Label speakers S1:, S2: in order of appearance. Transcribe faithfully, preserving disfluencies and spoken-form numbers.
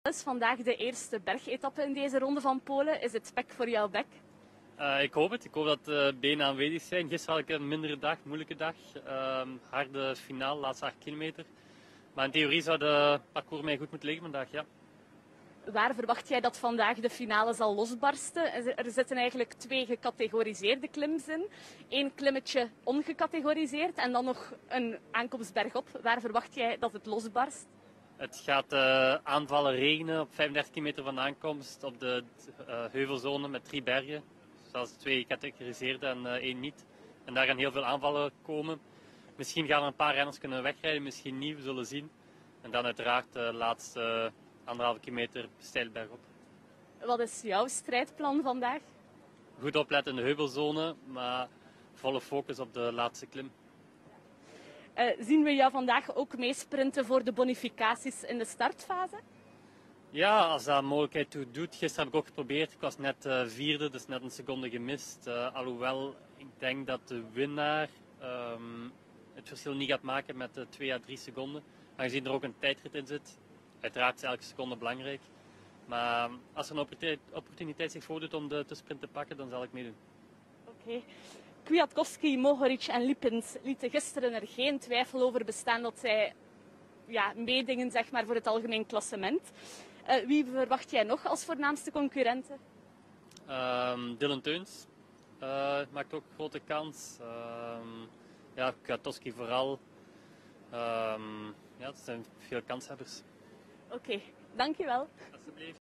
S1: Het is vandaag de eerste bergetappe in deze ronde van Polen. Is het spek voor jouw bek?
S2: Uh, ik hoop het. Ik hoop dat de benen aanwezig zijn. Gisteren had ik een mindere dag, moeilijke dag. Uh, harde finale, laatste acht kilometer. Maar in theorie zou de parcours mij goed moeten liggen vandaag, ja.
S1: Waar verwacht jij dat vandaag de finale zal losbarsten? Er zitten eigenlijk twee gecategoriseerde klims in. Eén klimmetje ongecategoriseerd en dan nog een aankomst bergop. Waar verwacht jij dat het losbarst?
S2: Het gaat uh, aanvallen regenen op vijfendertig kilometer van de aankomst op de uh, heuvelzone met drie bergen. Zoals twee gecategoriseerde en uh, één niet. En daar gaan heel veel aanvallen komen. Misschien gaan er een paar renners kunnen wegrijden, misschien niet, we zullen zien. En dan uiteraard de laatste uh, anderhalve kilometer steil bergop.
S1: Wat is jouw strijdplan vandaag?
S2: Goed opletten in de heuvelzone, maar volle focus op de laatste klim.
S1: Uh, zien we jou vandaag ook meesprinten voor de bonificaties in de startfase?
S2: Ja, als dat mogelijkheid toe doet. Gisteren heb ik ook geprobeerd. Ik was net uh, vierde, dus net een seconde gemist. Uh, alhoewel, ik denk dat de winnaar um, het verschil niet gaat maken met uh, twee à drie seconden. Aangezien er ook een tijdrit in zit. Uiteraard is elke seconde belangrijk. Maar als er een opportuniteit zich voordoet om de tussensprint te pakken, dan zal ik meedoen.
S1: Oké. Okay. Kwiatkowski, Mohoric en Lippens lieten gisteren er geen twijfel over bestaan dat zij ja, meedingen zeg maar, voor het algemeen klassement. Uh, wie verwacht jij nog als voornaamste concurrenten?
S2: Um, Dylan Teuns uh, maakt ook grote kans. Um, ja, Kwiatkowski vooral. Um, ja, het zijn veel kanshebbers.
S1: Oké, okay, dankjewel.
S2: Alsjeblieft.